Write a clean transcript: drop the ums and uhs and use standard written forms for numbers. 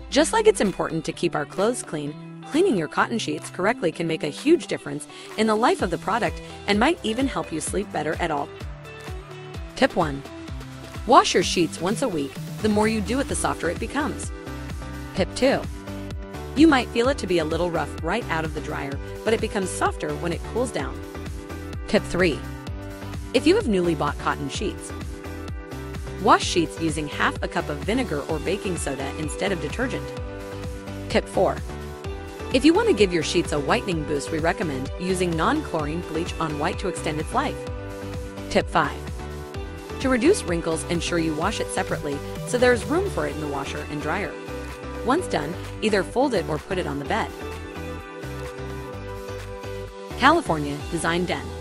Just like it's important to keep our clothes clean, cleaning your cotton sheets correctly can make a huge difference in the life of the product and might even help you sleep better at all. Tip 1. Wash your sheets once a week. The more you do it, the softer it becomes. Tip 2. You might feel it to be a little rough right out of the dryer, but it becomes softer when it cools down. Tip 3. If you have newly bought cotton sheets, wash sheets using half a cup of vinegar or baking soda instead of detergent. Tip 4. If you want to give your sheets a whitening boost, we recommend using non-chlorine bleach on white to extend its life. Tip 5. To reduce wrinkles, ensure you wash it separately so there is room for it in the washer and dryer. Once done, either fold it or put it on the bed. California Design Den.